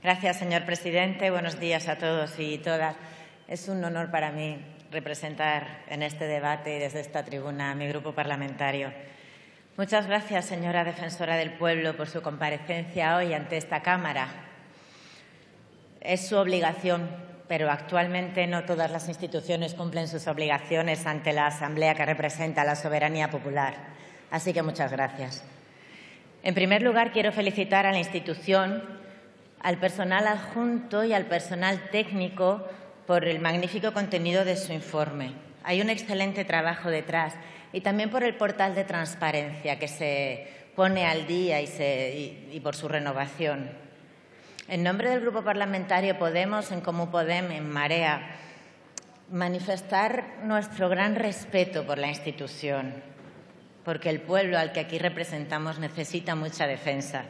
Gracias, señor presidente. Buenos días a todos y todas. Es un honor para mí representar en este debate y desde esta tribuna a mi grupo parlamentario. Muchas gracias, señora defensora del pueblo, por su comparecencia hoy ante esta Cámara. Es su obligación, pero actualmente no todas las instituciones cumplen sus obligaciones ante la Asamblea que representa la soberanía popular. Así que muchas gracias. En primer lugar, quiero felicitar a la institución, al personal adjunto y al personal técnico por el magnífico contenido de su informe. Hay un excelente trabajo detrás y también por el portal de transparencia que se pone al día y por su renovación. En nombre del Grupo Parlamentario Podemos, en Comú Podem, en Marea, manifestar nuestro gran respeto por la institución, porque el pueblo al que aquí representamos necesita mucha defensa.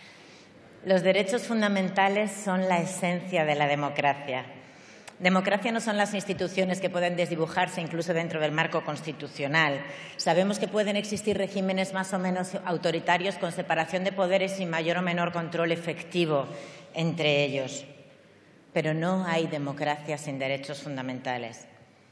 Los derechos fundamentales son la esencia de la democracia. Democracia no son las instituciones que pueden desdibujarse incluso dentro del marco constitucional. Sabemos que pueden existir regímenes más o menos autoritarios con separación de poderes y mayor o menor control efectivo entre ellos. Pero no hay democracia sin derechos fundamentales.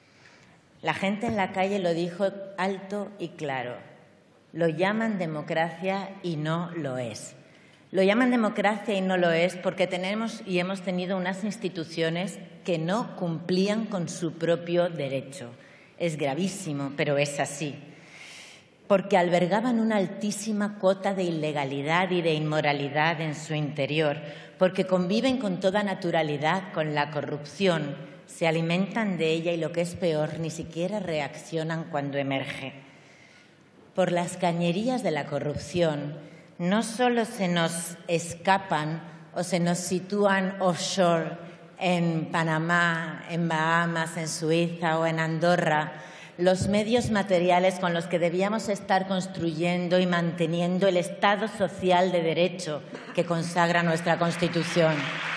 La gente en la calle lo dijo alto y claro. Lo llaman democracia y no lo es. Lo llaman democracia y no lo es porque tenemos y hemos tenido unas instituciones que no cumplían con su propio derecho. Es gravísimo, pero es así. Porque albergaban una altísima cuota de ilegalidad y de inmoralidad en su interior, porque conviven con toda naturalidad con la corrupción, se alimentan de ella y, lo que es peor, ni siquiera reaccionan cuando emerge. Por las cañerías de la corrupción, no solo se nos escapan o se nos sitúan offshore en Panamá, en Bahamas, en Suiza o en Andorra los medios materiales con los que debíamos estar construyendo y manteniendo el Estado social de derecho que consagra nuestra Constitución.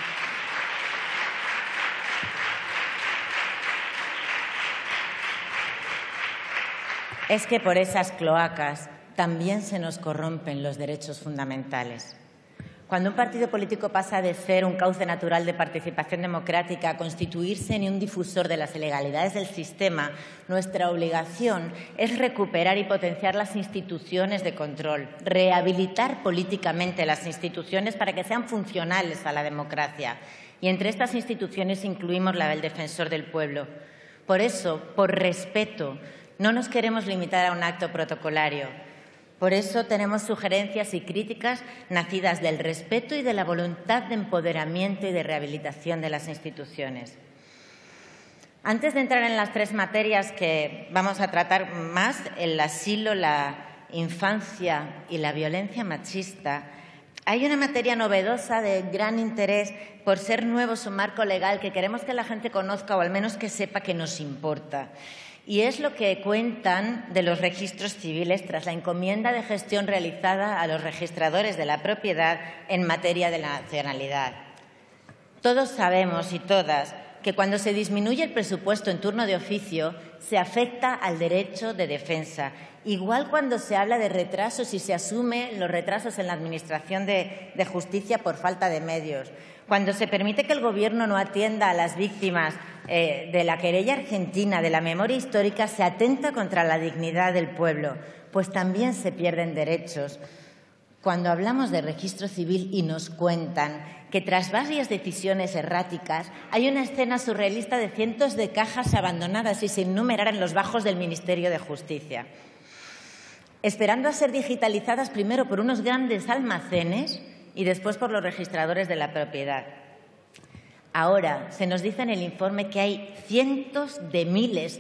Es que por esas cloacas también se nos corrompen los derechos fundamentales. Cuando un partido político pasa de ser un cauce natural de participación democrática a constituirse en un difusor de las ilegalidades del sistema, nuestra obligación es recuperar y potenciar las instituciones de control, rehabilitar políticamente las instituciones para que sean funcionales a la democracia. Y entre estas instituciones incluimos la del Defensor del Pueblo. Por eso, por respeto, no nos queremos limitar a un acto protocolario. Por eso tenemos sugerencias y críticas nacidas del respeto y de la voluntad de empoderamiento y de rehabilitación de las instituciones. Antes de entrar en las tres materias que vamos a tratar más, el asilo, la infancia y la violencia machista, hay una materia novedosa de gran interés por ser nuevo su marco legal que queremos que la gente conozca o al menos que sepa que nos importa. Y es lo que cuentan de los registros civiles tras la encomienda de gestión realizada a los registradores de la propiedad en materia de nacionalidad. Todos sabemos y todas que cuando se disminuye el presupuesto en turno de oficio se afecta al derecho de defensa. Igual cuando se habla de retrasos y se asume los retrasos en la Administración de Justicia por falta de medios. Cuando se permite que el Gobierno no atienda a las víctimas de la querella argentina, de la memoria histórica, se atenta contra la dignidad del pueblo, pues también se pierden derechos. Cuando hablamos de registro civil y nos cuentan que tras varias decisiones erráticas hay una escena surrealista de cientos de cajas abandonadas y sin numerar en los bajos del Ministerio de Justicia, esperando a ser digitalizadas primero por unos grandes almacenes y después por los registradores de la propiedad. Ahora se nos dice en el informe que hay cientos de miles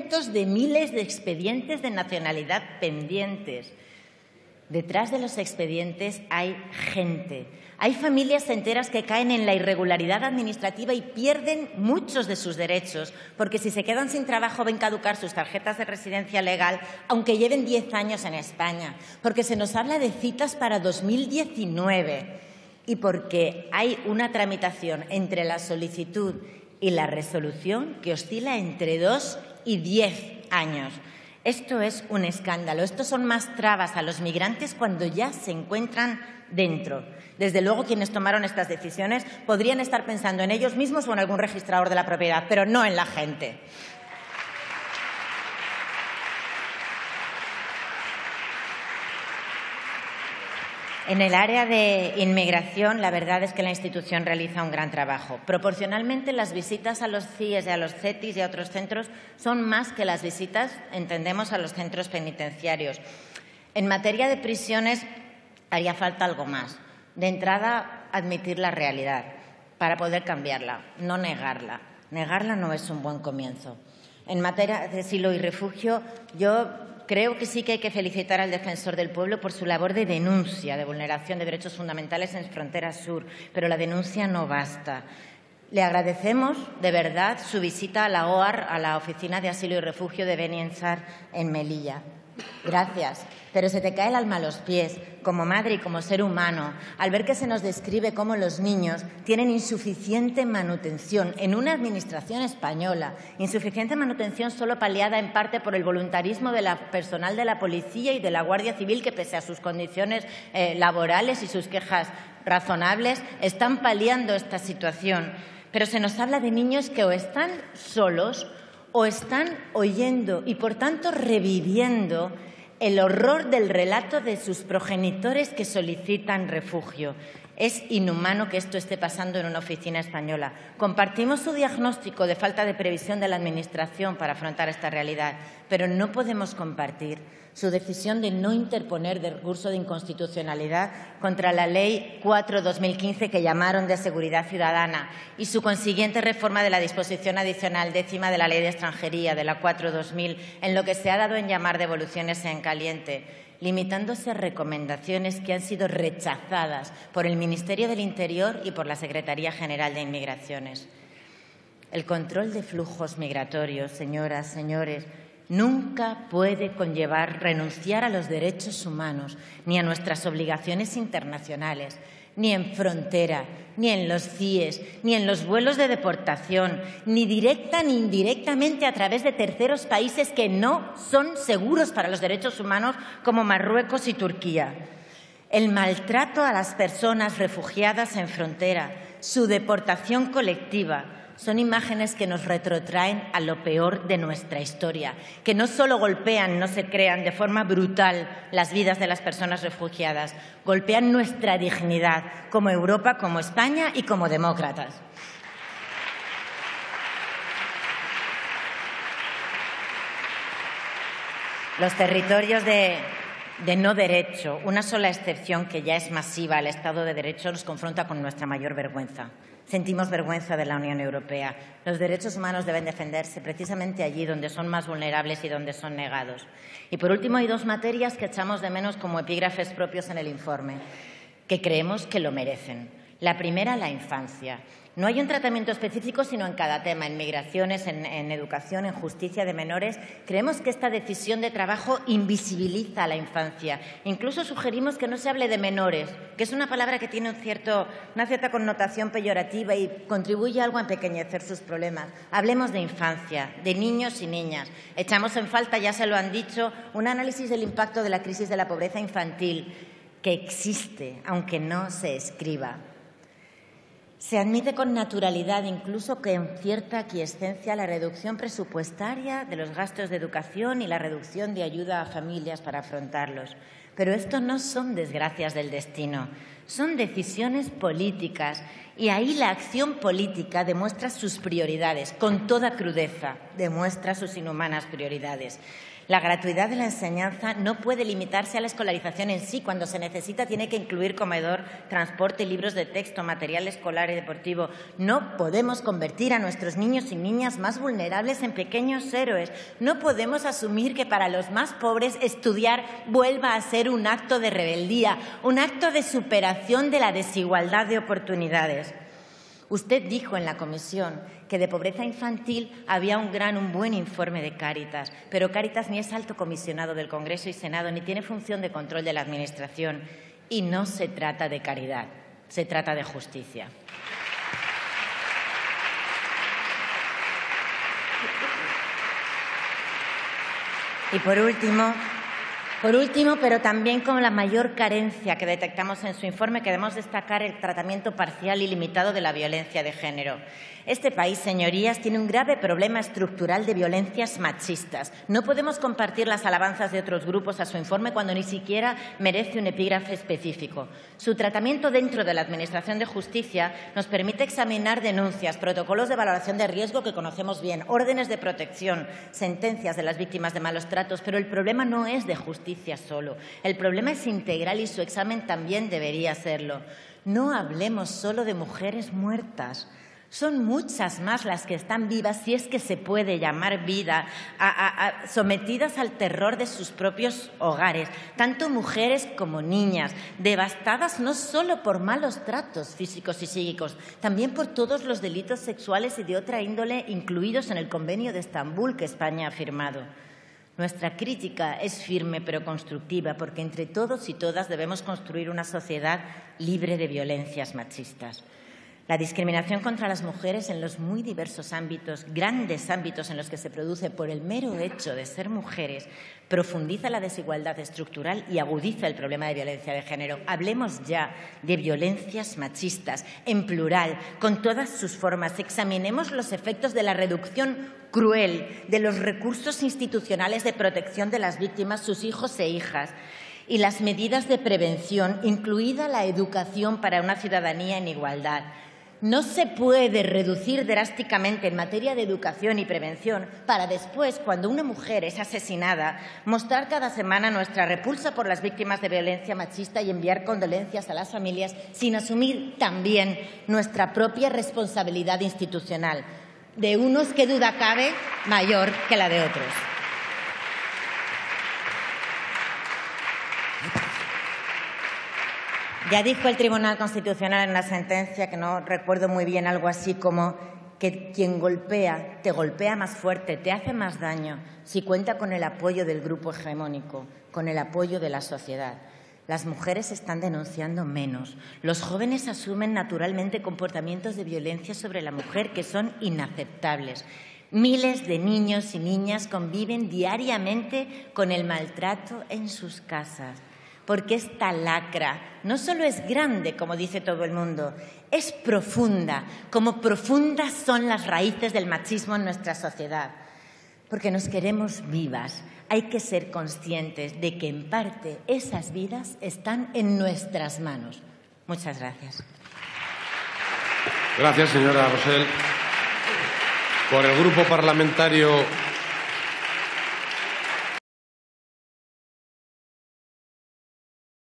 de expedientes de nacionalidad pendientes. Detrás de los expedientes hay gente. Hay familias enteras que caen en la irregularidad administrativa y pierden muchos de sus derechos, porque si se quedan sin trabajo ven caducar sus tarjetas de residencia legal, aunque lleven 10 años en España, porque se nos habla de citas para 2019 y porque hay una tramitación entre la solicitud y la resolución que oscila entre 2 y 10 años. Esto es un escándalo. Estos son más trabas a los migrantes cuando ya se encuentran dentro. Desde luego, quienes tomaron estas decisiones podrían estar pensando en ellos mismos o en algún registrador de la propiedad, pero no en la gente. En el área de inmigración, la verdad es que la institución realiza un gran trabajo. Proporcionalmente, las visitas a los CIES y a los CETIs y a otros centros son más que las visitas, entendemos, a los centros penitenciarios. En materia de prisiones, haría falta algo más. De entrada, admitir la realidad para poder cambiarla, no negarla. Negarla no es un buen comienzo. En materia de asilo y refugio, yo creo que sí que hay que felicitar al Defensor del Pueblo por su labor de denuncia de vulneración de derechos fundamentales en frontera sur, pero la denuncia no basta. Le agradecemos de verdad su visita a la OAR, a la Oficina de Asilo y Refugio de Beni Ensar en Melilla. Gracias, pero se te cae el alma a los pies, como madre y como ser humano, al ver que se nos describe cómo los niños tienen insuficiente manutención en una administración española, insuficiente manutención solo paliada en parte por el voluntarismo del personal de la policía y de la Guardia Civil, que pese a sus condiciones laborales y sus quejas razonables, están paliando esta situación. Pero se nos habla de niños que o están solos o están oyendo y, por tanto, reviviendo el horror del relato de sus progenitores que solicitan refugio. Es inhumano que esto esté pasando en una oficina española. Compartimos su diagnóstico de falta de previsión de la Administración para afrontar esta realidad, pero no podemos compartir su decisión de no interponer recurso de inconstitucionalidad contra la Ley 4/2015 que llamaron de seguridad ciudadana y su consiguiente reforma de la disposición adicional 10ª de la Ley de Extranjería de la 4/2000 en lo que se ha dado en llamar devoluciones en caliente, limitándose a recomendaciones que han sido rechazadas por el Ministerio del Interior y por la Secretaría General de Inmigraciones. El control de flujos migratorios, señoras, señores, nunca puede conllevar renunciar a los derechos humanos ni a nuestras obligaciones internacionales, ni en frontera, ni en los CIES, ni en los vuelos de deportación, ni directa ni indirectamente a través de terceros países que no son seguros para los derechos humanos, como Marruecos y Turquía. El maltrato a las personas refugiadas en frontera, su deportación colectiva, son imágenes que nos retrotraen a lo peor de nuestra historia, que no solo golpean, no se crean de forma brutal las vidas de las personas refugiadas, golpean nuestra dignidad como Europa, como España y como demócratas. Los territorios de no derecho, una sola excepción que ya es masiva al Estado de Derecho, nos confronta con nuestra mayor vergüenza. Sentimos vergüenza de la Unión Europea. Los derechos humanos deben defenderse precisamente allí donde son más vulnerables y donde son negados. Y, por último, hay dos materias que echamos de menos como epígrafes propios en el informe, que creemos que lo merecen. La primera, la infancia. No hay un tratamiento específico, sino en cada tema, en migraciones, en educación, en justicia de menores. Creemos que esta decisión de trabajo invisibiliza a la infancia. Incluso sugerimos que no se hable de menores, que es una palabra que tiene una cierta connotación peyorativa y contribuye algo a empequeñecer sus problemas. Hablemos de infancia, de niños y niñas. Echamos en falta, ya se lo han dicho, un análisis del impacto de la crisis de la pobreza infantil, que existe, aunque no se escriba. Se admite con naturalidad, incluso con cierta aquiescencia, la reducción presupuestaria de los gastos de educación y la reducción de ayuda a familias para afrontarlos. Pero esto no son desgracias del destino, son decisiones políticas y ahí la acción política demuestra sus prioridades, con toda crudeza, demuestra sus inhumanas prioridades. La gratuidad de la enseñanza no puede limitarse a la escolarización en sí. Cuando se necesita, tiene que incluir comedor, transporte, libros de texto, material escolar y deportivo. No podemos convertir a nuestros niños y niñas más vulnerables en pequeños héroes. No podemos asumir que para los más pobres estudiar vuelva a ser un acto de rebeldía, un acto de superación de la desigualdad de oportunidades. Usted dijo en la comisión que de pobreza infantil había un buen informe de Cáritas, pero Cáritas ni es alto comisionado del Congreso y Senado ni tiene función de control de la Administración. Y no se trata de caridad, se trata de justicia. Y por último, pero también con la mayor carencia que detectamos en su informe, queremos destacar el tratamiento parcial y limitado de la violencia de género. Este país, señorías, tiene un grave problema estructural de violencias machistas. No podemos compartir las alabanzas de otros grupos a su informe cuando ni siquiera merece un epígrafe específico. Su tratamiento dentro de la Administración de Justicia nos permite examinar denuncias, protocolos de valoración de riesgo que conocemos bien, órdenes de protección, sentencias de las víctimas de malos tratos, pero el problema no es de justicia solo. El problema es integral y su examen también debería serlo. No hablemos solo de mujeres muertas. Son muchas más las que están vivas, si es que se puede llamar vida, sometidas al terror de sus propios hogares, tanto mujeres como niñas, devastadas no solo por malos tratos físicos y psíquicos, también por todos los delitos sexuales y de otra índole incluidos en el Convenio de Estambul que España ha firmado. Nuestra crítica es firme pero constructiva, porque entre todos y todas debemos construir una sociedad libre de violencias machistas. La discriminación contra las mujeres en los muy diversos ámbitos, grandes ámbitos en los que se produce por el mero hecho de ser mujeres, profundiza la desigualdad estructural y agudiza el problema de violencia de género. Hablemos ya de violencias machistas, en plural, con todas sus formas. Examinemos los efectos de la reducción cruel de los recursos institucionales de protección de las víctimas, sus hijos e hijas, y las medidas de prevención, incluida la educación para una ciudadanía en igualdad. No se puede reducir drásticamente en materia de educación y prevención para después, cuando una mujer es asesinada, mostrar cada semana nuestra repulsa por las víctimas de violencia machista y enviar condolencias a las familias sin asumir también nuestra propia responsabilidad institucional, de unos, qué duda cabe, mayor que la de otros. Ya dijo el Tribunal Constitucional en la sentencia, que no recuerdo muy bien, algo así como que quien golpea, te golpea más fuerte, te hace más daño si cuenta con el apoyo del grupo hegemónico, con el apoyo de la sociedad. Las mujeres están denunciando menos. Los jóvenes asumen naturalmente comportamientos de violencia sobre la mujer que son inaceptables. Miles de niños y niñas conviven diariamente con el maltrato en sus casas. Porque esta lacra no solo es grande, como dice todo el mundo, es profunda, como profundas son las raíces del machismo en nuestra sociedad. Porque nos queremos vivas. Hay que ser conscientes de que, en parte, esas vidas están en nuestras manos. Muchas gracias. Gracias, señora Rosell. Por el Grupo Parlamentario